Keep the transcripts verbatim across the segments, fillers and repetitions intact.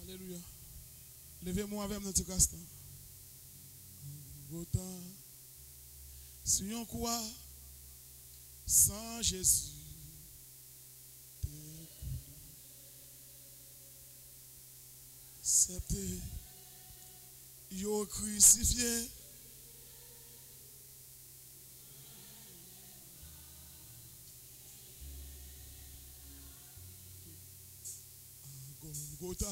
Alléluia. Levez-moi avec notre castan. Gota, si on croit sans Jésus, accepté, yo crucifié. Gota,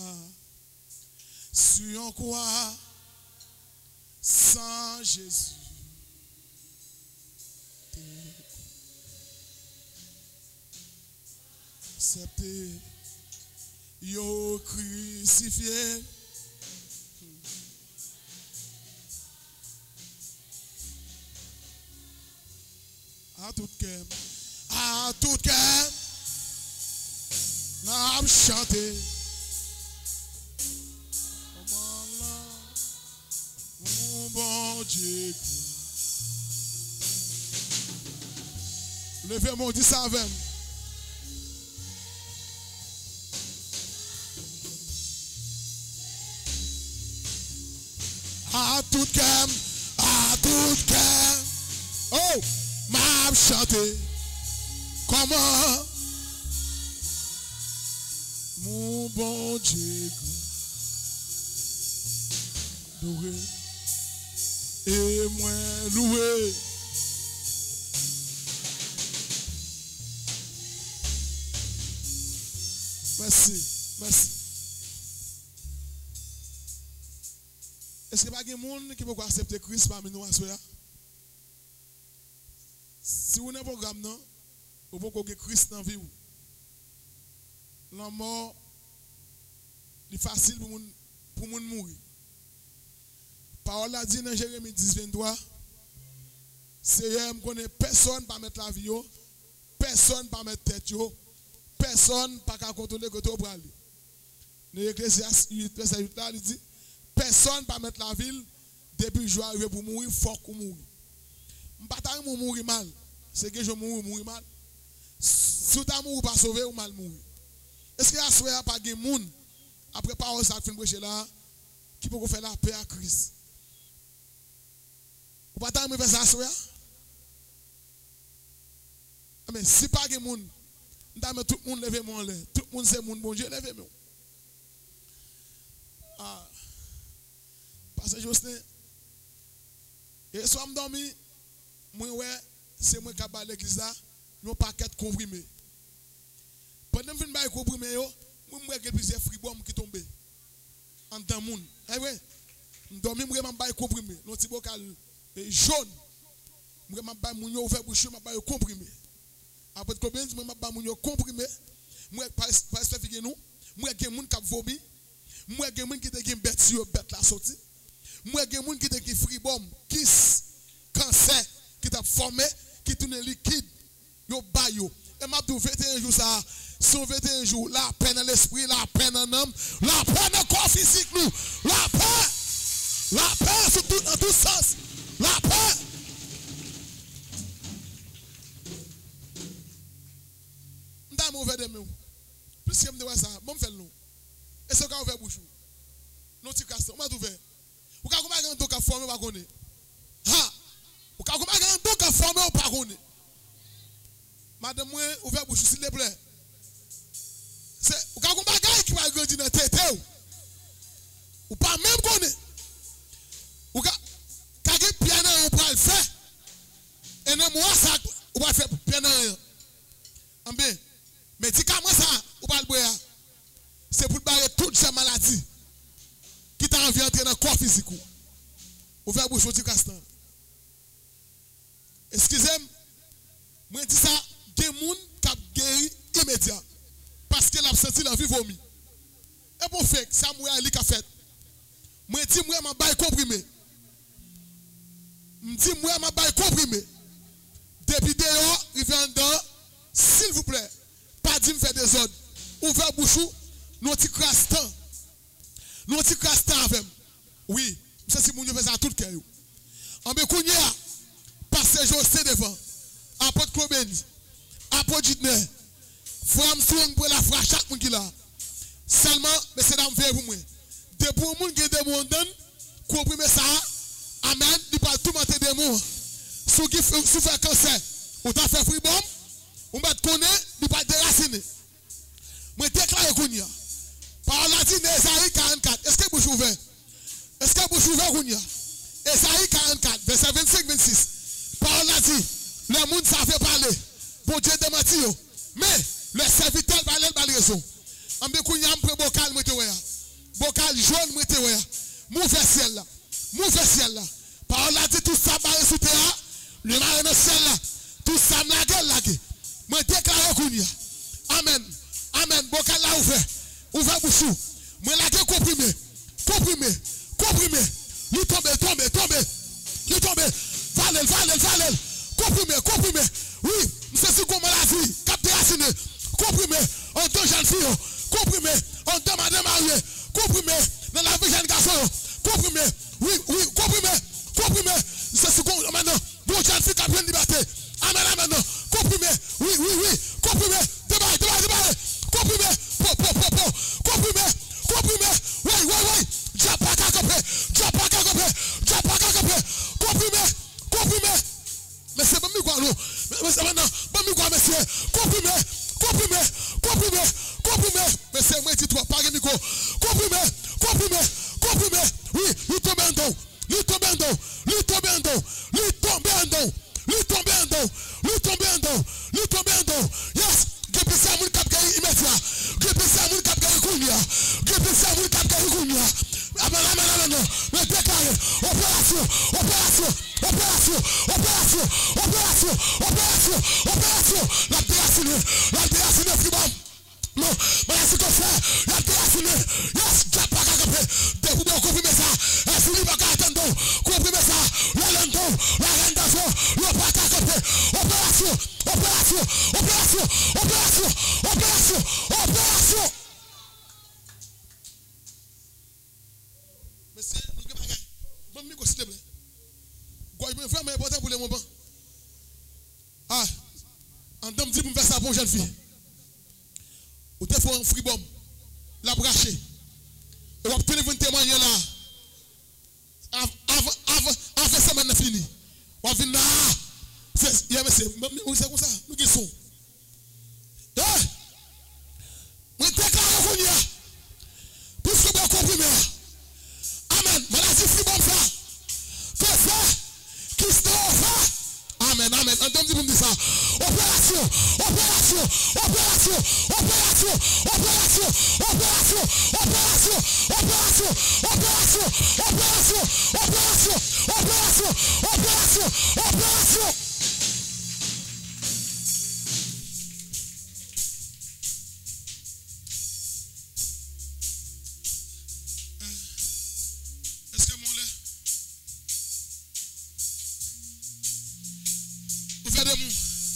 si on croit sans Jésus, accepté, yo crucifié. À tout cœur, à tout cœur, n'a chanté. Mon bon Dieu. Levez-moi, dis ça avec. À tout cœur, à tout cœur. Oh, m'a chanté. Comment? Mon bon Dieu. Loué. Et moi loué. Merci, merci. Est-ce qu'il n'y a pas de monde qui peut accepter Christ parmi nous à ce moment? Si vous n'avez pas de programme, vous pouvez avoir Christ dans la vie. La mort, c'est facile pour nous mourir. Parole a dit dans Jérémie dix, vingt-trois, Seigneur, je connais personne pas mettre la vie, personne pas mettre tête, personne pas contrôler que tu vas aller. Dans l'Ecclésiaste huit, verset huit, là, il dit, personne pas mettre la ville, depuis que je vais arriver pour mourir, il faut qu'on mourir. Je ne peux pas mourir mal, c'est que je mourir, mourir mal. Si tu mourir pas sauver, ou mal mourir. Est-ce qu'il y a un pas de monde, après parole ça fin prêcher là, qui peut faire la paix à Christ? Ou pas tant me faire ça soya? Mais si pas de monde, tout le monde lève mon lait. Tout le monde c'est mon bon Dieu, lève moi. Ah. Parce que Josne, et soit me dormi, moi ouais, c'est moi qui a parlé l'église là, nous paquet comprimé. Pendant que je vais comprimé yo, moi moi que plusieurs fribom qui tombé. En temps monde. Eh ouais. Dormi vraiment bail comprimé, non petit bocal jaune. Moi m'a mon yo ouvert bouche, m'a bail comprimé. Après combien moi m'a ba mon yo comprimé. Moi pas pas faire figue nous. Moi gen moun qui vomi. Moi gen moun qui te gen bête sur bête la sorti. Moi gen moun qui te gen fribom, kiss, cancer qui t'a formé, qui tourne liquide. Yo ba yo. Et m'a tout vingt et un jours ça. Son vingt et un jours, la paix dans l'esprit, la paix dans l'âme, la paix dans le corps physique, nous. La paix, la paix sur tout, dans tout sens. La paix. Je suis mauvais de nous. Plus que je me dis ça, je me fais le nom. Et ce qu'on fait bouche. Non, tu casses, on m'a tout fait. Ou quand on a un dos qui a formé, on va connaître. Ha! Ou quand on a un dos qui a formé, on va connaître. Madame, ouvrez bouche, s'il vous plaît. C'est ou quand on bagaille qui va grandir dans la tête ou pas même connaître ou quand quand piano on peut le faire et non moi ça on va faire piano en bien mais si comme ça on va le boire c'est pour barrer toute ces maladies qui t'a envie d'entrer dans le corps physique ou faire bouche au petit castan excusez-moi moi dis ça des monde qui a guéri immédiat. Parce qu'elle a senti la vie vomi. Et pour faire ça, moi, elle a fait. Moi, je dis, moi, je vais comprimé. Je dis, moi, je vais comprimé. Depuis dehors, il vient dedans. S'il vous plaît, pas dire me faire des ordres. Ouvrez bouchou, nous petit crastan. Nous petit crastan avec. Oui, ça c'est mon Dieu fait ça à tout le cœur. En Bekounia, passez José devant. Apôtre Clobens, apôtre Jitner. Fram soung pour la fra chaque monde qui là. Seulement, mais c'est dans le pour moi. De pour le monde qui est des mots, comprimez ça. Amen. Il parle tout le monde des mots. Ceux qui souffrent cancer, ou t'as fait free bomb, ou mettre connaître, il parle déraciner. Moi, déclare Kounia. Par la dit Esaïe quarante-quatre. Est-ce que vous ouvert? Est-ce que vous ouvert Kounia? Esaïe quarante-quatre, verset vingt-cinq vingt-six. Par la dit, le monde savait parler. Bon Dieu de mentir. Mais le serviteur parlait de raison. On me Kounia, on prend bocal, moi, bocal jaune, moi, mauvais ciel là. Mauvais ciel là. Par la dit, tout ça, barré sous terre. Le mari dans le ciel là. Tout ça, me la gueule là. Moi, déclare Kounia. Amen. Amen. Bocal là ouvert. Ouvert bouchou. Moi la gueule comprimé. Comprimé. Comprimé. Lui tombe, tombe, tombe. Lui tombe. Valel, valel, valel. Comprimé, comprimé. Oui, c'est ce qu'on m'a dit. Capté racine. Comprimé. En deux jeunes filles. Comprimé. En deux madame mariée. Comprimé. Dans la vie jeune garçon. Comprimé. Oui, oui, comprimé. Comprimé. C'est ce qu'on maintenant. Bon jeune fille qui a plein de liberté. Amen, amen. Comprimé. Oui, oui, oui. Comprimé. Débarre, débarre, débarre. Comprimé. Po, po, po, po. Comprimé. Comprimé. Oui, oui, oui. Diapaka comprimé. Diapaka comprimé. Diapaka comprimé. Comprimé. Comprimé. Mais c'est pas mieux quoi, non. Mais c'est maintenant. Pas mieux quoi, monsieur. Comprimé. Comprimé. Comprimé. Comprimé. Mais c'est moi qui toi, pas de micro. Comprimé. Comprimé. Comprimé. Oui, lui tombe en dos. Lui tombe en dos. Lui tombe en dos. Lui tombe en dos. Lui tombe en dos. Lui tombe en dos. Lui tombe en dos. Yes. Depuis ça, mon cap gagne immédiat. Depuis ça, mon cap gagne kounia. Depuis ça, mon cap gagne kounia. Amen, amen, amen. Mais déclaré. Opération. Opération. Opération. Opération. Opération. Opération. Opération. La déracine. La déracine, fribam. Non, mais c'est comme ça. La déracine. Yes, j'ai pas qu'à camper. Dès que vous comprenez ça, est-ce que vous pas qu'à attendre? Comprenez ça. La lento, la rendez-vous, le pas qu'à camper. Opération. Opération. Opération. Opération. Opération. Opération. Monsieur, nous avons bagage. Bon, micro, s'il te plaît. Quoi, je me fais important pour le moment. Ah, en dame dit pour me faire ça pour une jeune fille. Ou te faut un fribom, la bracher. Et vous obtenez un témoignage là. Avant, avant, avant ça, maintenant fini. On vient là. C'est comme ça. Nous qui sommes. Eh! Nous déclarons qu'on y a. Puisque vous comprenez. Amen. Maladie fribom ça. Que ça? Qui se fait? Amen, amen. Entendez vous me dire ça. Opération, opération, opération, opération, opération, opération, opération, opération, opération, opération, opération, opération, opération, opération. Est-ce que mon lait? Vous faites des mots.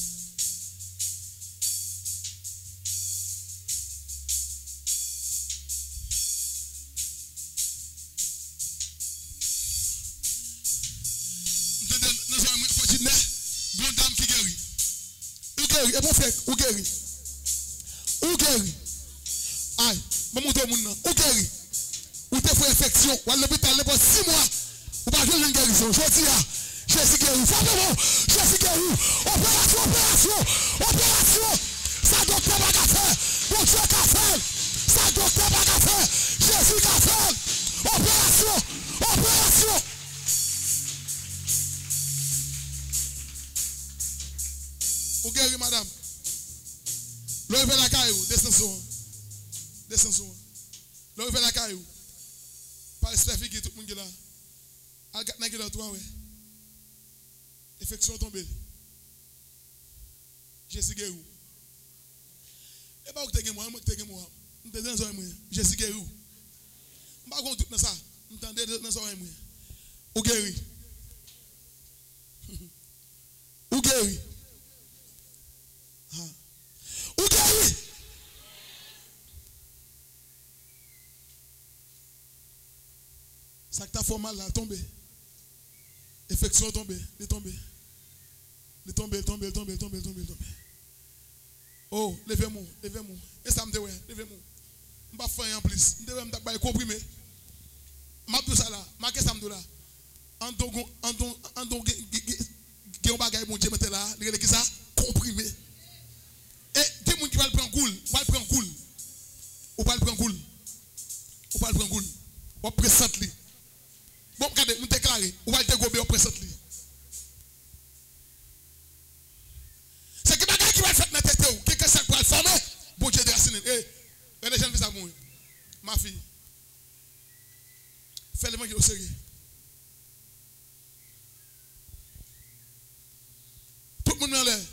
Bonne dame qui guérit. Ou guérit, et mon frère, ou guérit. Ou guérit. Aïe, je montre au monde. Ou guérit. Ou te fait infection. Ou à l'hôpital, il six mois. Ou pas jouer une guérison. Je dis, je suis guéri. Faites-le, je suis guéri. Opération, opération, opération. Ça docteur va qu'à faire. Mon Dieu qu'a fait. Ça docteur va qu'à faire. Jésus qu'a fait. Opération, opération. Ou guéri, madame. Levez la caillou, descends. Descends. Levez la caillou. Par ce fait que tout le monde est là. Al-Gatna qui est là, toi, ouais. Effection tombée. Je suis guéri. Et pas où tu es moi, moi tu es moi. Je suis dans moi. Je suis guéri. Je ne sais pas tout dans ça. Je suis dans ça. Ou guéri. Ou guéri. Ou guéri. Ça que t'as fait mal là, tombé. Effection tombée, il est tombé. Il est tombé, il est tombé, il est tombé, il est tombé, il est tombé. Oh, levez-moi, levez-moi. Et ça me dit, ouais, levez-moi. Je ne vais pas faire en plus. Je vais me comprimer. Je vais ça là. Je vais ça là. En don, en don, en don, un bagage mon Dieu mettait là, il ça comprimé. Et des gens qui va le prendre cool, va le prendre cool. Ou va le prendre cool. Ou va le prendre cool. Ou présente lui. Bon, regardez, nous déclarer, ou va le dégober ou présente lui. C'est qui bagage qui va faire dans tête ou quelqu'un ça pour le former. Bon Dieu déraciner. Eh, les jeunes fais ça pour moi. Ma fille. Fais le manger au sérieux. Tout le monde en l'air.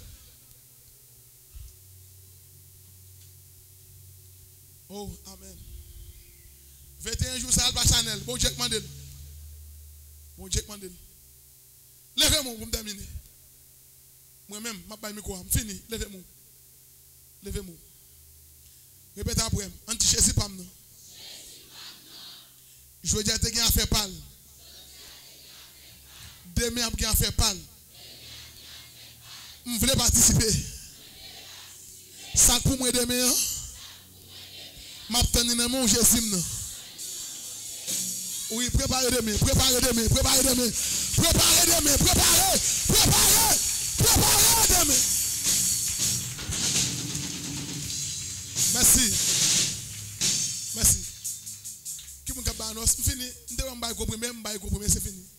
Oh, amen. vingt et un jours, ça Alba Chanel. Bon Dieu, Mandel. Bon Dieu, Mandel. Levez-moi pour me terminer. Moi-même, je vais me micro. Je fini. Levez-moi. Levez-moi. Répétez après. Anti-Jésus, pas non. Je veux dire, tu as fait pâle. Demain, tu as fait pâle. Je voulais participer. Ça pour moi demain. Je vais dans mon Jésus. Oui, préparez demain, préparez demain, préparez demain, préparez demain, préparez, préparez, préparez demain. Merci. Merci. Qui m'a dit, c'est fini. Je ne vais pas comprendre, c'est fini.